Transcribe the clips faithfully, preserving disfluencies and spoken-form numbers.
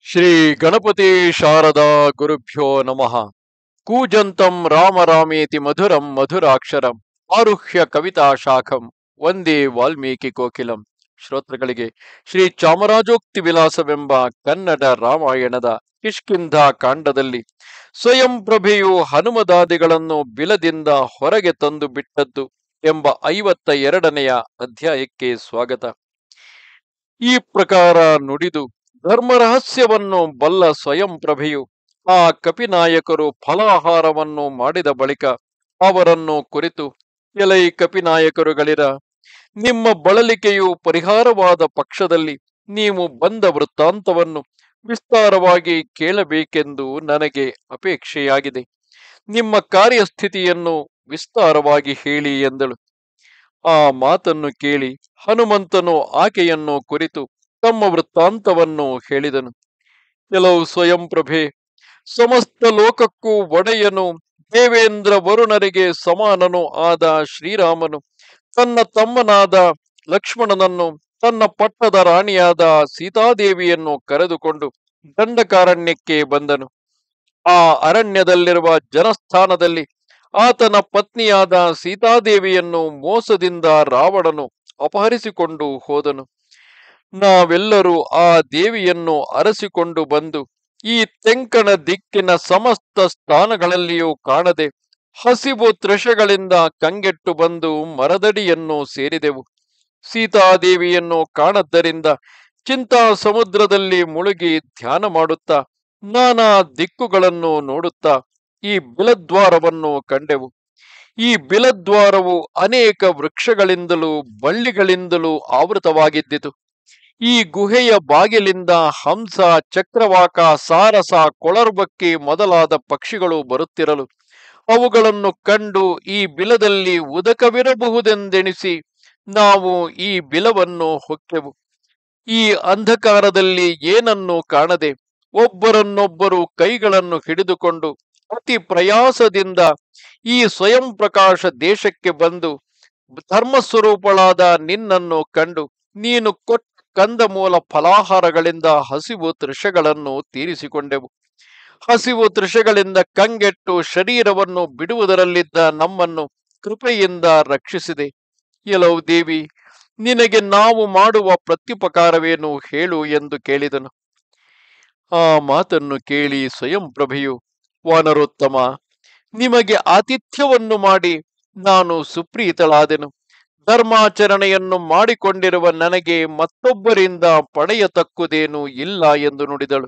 ಶ್ರೀ ಗಣಪತಿ ಶಾರದಾ ಗುರುಭ್ಯೋ ನಮಃ. ಕೂಜಂತಂ ರಾಮ ರಾಮೇತಿ ಮಧುರಂ ಮಧುರಾಕ್ಷರಂ ಆರುಹ್ಯ ಕವಿತಾ ಶಾಖಂ ವಂದೇ ವಾಲ್ಮೀಕಿ ಕೋಕಿಲಂ. ಶ್ರೋತೃಗಳಿಗೆ ಶ್ರೀ ಚಾಮರಾಜೋಕ್ತಿ ವಿಲಾಸವೆಂಬ ಕನ್ನಡ ರಾಮಾಯಣದ ಕಿಷ್ಕಿಂಧ ಕಾಂಡದಲ್ಲಿ ಸ್ವಯಂ ಪ್ರಭೆಯು ಹನುಮದಾದಿಗಳನ್ನು ಬಿಲದಿಂದ ಹೊರಗೆ ತಂದು ಬಿಟ್ಟದ್ದು ಎಂಬ ಐವತ್ತ ಎರಡನೆಯ ಅಧ್ಯಾಯಕ್ಕೆ ಸ್ವಾಗತ. ಈ ಪ್ರಕಾರ ನುಡಿದು ಧರ್ಮ ರಹಸ್ಯವನ್ನು ಬಲ್ಲ ಸ್ವಯಂ ಪ್ರಭೆಯು ಆ ಕಪಿನಾಯಕರು ಫಲಾಹಾರವನ್ನು ಮಾಡಿದ ಬಳಿಕ ಅವರನ್ನು ಕುರಿತು, ಎಲೈ ಕಪಿನಾಯಕರುಗಳಿರ, ನಿಮ್ಮ ಬಳಲಿಕೆಯು ಪರಿಹಾರವಾದ ಪಕ್ಷದಲ್ಲಿ ನೀವು ಬಂದ ವೃತ್ತಾಂತವನ್ನು ವಿಸ್ತಾರವಾಗಿ ಕೇಳಬೇಕೆಂದು ನನಗೆ ಅಪೇಕ್ಷೆಯಾಗಿದೆ. ನಿಮ್ಮ ಕಾರ್ಯಸ್ಥಿತಿಯನ್ನು ವಿಸ್ತಾರವಾಗಿ ಹೇಳಿ ಎಂದಳು. ಆ ಮಾತನ್ನು ಕೇಳಿ ಹನುಮಂತನು ಆಕೆಯನ್ನು ಕುರಿತು ತಮ್ಮ ವೃತ್ತಾಂತವನ್ನು ಹೇಳಿದನು. ಕೆಲವು ಸ್ವಯಂ ಪ್ರಭೆ, ಸಮಸ್ತ ಲೋಕಕ್ಕೂ ಒಡೆಯನು, ದೇವೇಂದ್ರ ವರುಣರಿಗೆ ಸಮಾನನು ಆದ ಶ್ರೀರಾಮನು ತನ್ನ ತಮ್ಮನಾದ ಲಕ್ಷ್ಮಣನನ್ನು, ತನ್ನ ಪಟ್ಟದ ರಾಣಿಯಾದ ಸೀತಾದೇವಿಯನ್ನು ಕರೆದುಕೊಂಡು ದಂಡಕಾರಣ್ಯಕ್ಕೆ ಬಂದನು. ಆ ಅರಣ್ಯದಲ್ಲಿರುವ ಜನಸ್ಥಾನದಲ್ಲಿ ಆತನ ಪತ್ನಿಯಾದ ಸೀತಾದೇವಿಯನ್ನು ಮೋಸದಿಂದ ರಾವಣನು ಅಪಹರಿಸಿಕೊಂಡು ಹೋದನು. ನಾವೆಲ್ಲರೂ ಆ ದೇವಿಯನ್ನು ಅರಸಿಕೊಂಡು ಬಂದು ಈ ತೆಂಕಣ ದಿಕ್ಕಿನ ಸಮಸ್ತ ಸ್ಥಾನಗಳಲ್ಲಿಯೂ ಕಾಣದೆ ಹಸಿವು ತೃಷಗಳಿಂದ ಕಂಗೆಟ್ಟು ಬಂದು ಮರದಡಿಯನ್ನು ಸೇರಿದೆವು. ಸೀತಾದೇವಿಯನ್ನು ಕಾಣದ್ದರಿಂದ ಚಿಂತಾ ಸಮುದ್ರದಲ್ಲಿ ಮುಳುಗಿ ಧ್ಯಾನ ಮಾಡುತ್ತಾ ನಾನಾ ದಿಕ್ಕುಗಳನ್ನು ನೋಡುತ್ತಾ ಈ ಬಿಲದ್ವಾರವನ್ನು ಕಂಡೆವು. ಈ ಬಿಲದ್ವಾರವು ಅನೇಕ ವೃಕ್ಷಗಳಿಂದಲೂ ಬಳ್ಳಿಗಳಿಂದಲೂ ಆವೃತವಾಗಿದ್ದಿತು. ಈ ಗುಹೆಯ ಬಾಗಿಲಿಂದ ಹಂಸ, ಚಕ್ರವಾಕ, ಸಾರಸ, ಕೊಳರ್ಬಕ್ಕಿ ಮೊದಲಾದ ಪಕ್ಷಿಗಳು ಬರುತ್ತಿರಲು ಅವುಗಳನ್ನು ಕಂಡು ಈ ಬಿಲದಲ್ಲಿ ಉದಕವಿರಬಹುದೆಂದೆಣಿಸಿ ನಾವು ಈ ಬಿಲವನ್ನು ಹೊಕ್ಕೆವು. ಈ ಅಂಧಕಾರದಲ್ಲಿ ಏನನ್ನು ಕಾಣದೆ ಒಬ್ಬರನ್ನೊಬ್ಬರು ಕೈಗಳನ್ನು ಹಿಡಿದುಕೊಂಡು ಅತಿ ಪ್ರಯಾಸದಿಂದ ಈ ಸ್ವಯಂ ಪ್ರಕಾಶ ದೇಶಕ್ಕೆ ಬಂದು ಧರ್ಮಸ್ವರೂಪಳಾದ ನಿನ್ನನ್ನು ಕಂಡು ನೀನು ಕೊಟ್ಟ ಕಂದಮೂಲ ಫಲಾಹಾರಗಳಿಂದ ಹಸಿವು ತೃಷಗಳನ್ನು ತೀರಿಸಿಕೊಂಡೆವು. ಹಸಿವು ತೃಷಗಳಿಂದ ಕಂಗೆಟ್ಟು ಶರೀರವನ್ನು ಬಿಡುವುದರಲ್ಲಿದ್ದ ನಮ್ಮನ್ನು ಕೃಪೆಯಿಂದ ರಕ್ಷಿಸಿದೆ. ಎಲವು ದೇವಿ, ನಿನಗೆ ನಾವು ಮಾಡುವ ಪ್ರತ್ಯುಪಕಾರವೇನು ಹೇಳು ಎಂದು ಕೇಳಿದನು. ಆ ಮಾತನ್ನು ಕೇಳಿ ಸ್ವಯಂ ಪ್ರಭೆಯು, ವಾನರೋತ್ತಮ, ನಿಮಗೆ ಆತಿಥ್ಯವನ್ನು ಮಾಡಿ ನಾನು ಸುಪ್ರೀತಳಾದೆನು. ಧರ್ಮಾಚರಣೆಯನ್ನು ಮಾಡಿಕೊಂಡಿರುವ ನನಗೆ ಮತ್ತೊಬ್ಬರಿಂದ ಪಡೆಯತಕ್ಕುದೇನೂ ಇಲ್ಲ ಎಂದು ನುಡಿದಳು.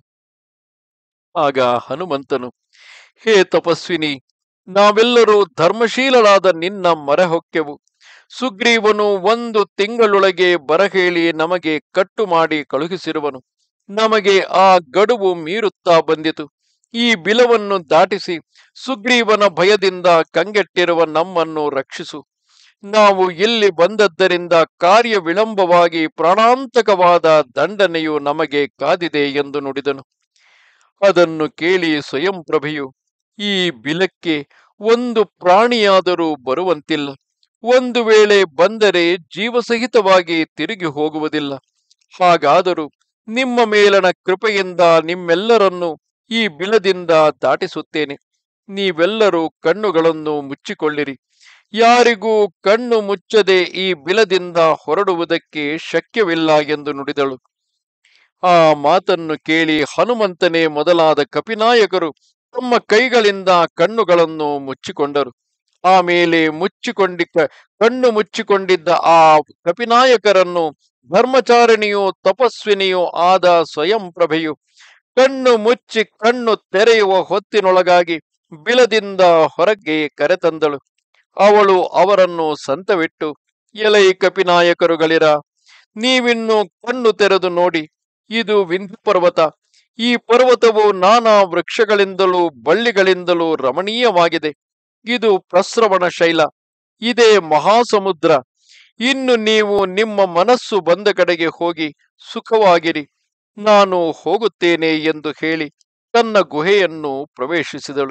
ಆಗ ಹನುಮಂತನು, ಹೇ ತಪಸ್ವಿನಿ, ನಾವೆಲ್ಲರೂ ಧರ್ಮಶೀಲರಾದ ನಿನ್ನ ಮೊರೆ ಹೊಕ್ಕೆವು. ಸುಗ್ರೀವನು ಒಂದು ತಿಂಗಳೊಳಗೆ ಬರಹೇಳಿ ನಮಗೆ ಕಟ್ಟು ಮಾಡಿ ಕಳುಹಿಸಿರುವನು. ನಮಗೆ ಆ ಗಡುವು ಮೀರುತ್ತಾ ಬಂದಿತು. ಈ ಬಿಲವನ್ನು ದಾಟಿಸಿ ಸುಗ್ರೀವನ ಭಯದಿಂದ ಕಂಗೆಟ್ಟಿರುವ ನಮ್ಮನ್ನು ರಕ್ಷಿಸು. ನಾವು ಇಲ್ಲಿ ಬಂದದ್ದರಿಂದ ಕಾರ್ಯ ವಿಳಂಬವಾಗಿ ಪ್ರಾಣಾಂತಕವಾದ ದಂಡನೆಯು ನಮಗೆ ಕಾದಿದೆ ಎಂದು ನುಡಿದನು. ಅದನ್ನು ಕೇಳಿ ಸ್ವಯಂ ಪ್ರಭೆಯು, ಈ ಬಿಲಕ್ಕೆ ಒಂದು ಪ್ರಾಣಿಯಾದರೂ ಬರುವಂತಿಲ್ಲ. ಒಂದು ವೇಳೆ ಬಂದರೆ ಜೀವಸಹಿತವಾಗಿ ತಿರುಗಿ ಹೋಗುವುದಿಲ್ಲ. ಹಾಗಾದರೂ ನಿಮ್ಮ ಮೇಲನ ಕೃಪೆಯಿಂದ ನಿಮ್ಮೆಲ್ಲರನ್ನು ಈ ಬಿಲದಿಂದ ದಾಟಿಸುತ್ತೇನೆ. ನೀವೆಲ್ಲರೂ ಕಣ್ಣುಗಳನ್ನು ಮುಚ್ಚಿಕೊಳ್ಳಿರಿ. ಯಾರಿಗೂ ಕಣ್ಣು ಮುಚ್ಚದೆ ಈ ಬಿಲದಿಂದ ಹೊರಡುವುದಕ್ಕೆ ಶಕ್ಯವಿಲ್ಲ ಎಂದು ನುಡಿದಳು. ಆ ಮಾತನ್ನು ಕೇಳಿ ಹನುಮಂತನೇ ಮೊದಲಾದ ಕಪಿನಾಯಕರು ತಮ್ಮ ಕೈಗಳಿಂದ ಕಣ್ಣುಗಳನ್ನು ಮುಚ್ಚಿಕೊಂಡರು. ಆಮೇಲೆ ಮುಚ್ಚಿಕೊಂಡಿದ್ದ ಕಣ್ಣು ಮುಚ್ಚಿಕೊಂಡಿದ್ದ ಆ ಕಪಿನಾಯಕರನ್ನು ಧರ್ಮಚಾರಿಣಿಯೂ ತಪಸ್ವಿನಿಯೂ ಆದ ಸ್ವಯಂ ಪ್ರಭೆಯು ಕಣ್ಣು ಮುಚ್ಚಿ ಕಣ್ಣು ತೆರೆಯುವ ಹೊತ್ತಿನೊಳಗಾಗಿ ಬಿಲದಿಂದ ಹೊರಗೆ ಕರೆತಂದಳು. ಅವಳು ಅವರನ್ನು ಸಂತವಿಟ್ಟು, ಎಲೈ ಕಪಿನಾಯಕರುಗಳಿರ, ನೀವಿನ್ನು ಕಣ್ಣು ತೆರೆದು ನೋಡಿ. ಇದು ವಿಂಧ್ಯ ಪರ್ವತ. ಈ ಪರ್ವತವು ನಾನಾ ವೃಕ್ಷಗಳಿಂದಲೂ ಬಳ್ಳಿಗಳಿಂದಲೂ ರಮಣೀಯವಾಗಿದೆ. ಇದು ಪ್ರಸ್ರವಣ ಶೈಲ. ಇದೇ ಮಹಾಸಮುದ್ರ. ಇನ್ನು ನೀವು ನಿಮ್ಮ ಮನಸ್ಸು ಬಂದ ಕಡೆಗೆ ಹೋಗಿ ಸುಖವಾಗಿರಿ. ನಾನು ಹೋಗುತ್ತೇನೆ ಎಂದು ಹೇಳಿ ತನ್ನ ಗುಹೆಯನ್ನು ಪ್ರವೇಶಿಸಿದಳು.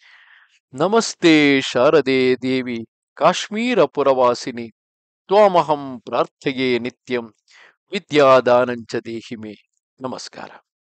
ನಮಸ್ತೆ ಶಾರದೆ ದೇವಿ ಕಾಶ್ಮೀರ ಪುರವಾಸಿನಿ. ತ್ವಾಮಹಂ ಪ್ರಾರ್ಥೆಯೇ ನಿತ್ಯಂ ವಿದ್ಯಾದಾನಂಚ ದೇಹಿಮೆ. ನಮಸ್ಕಾರ.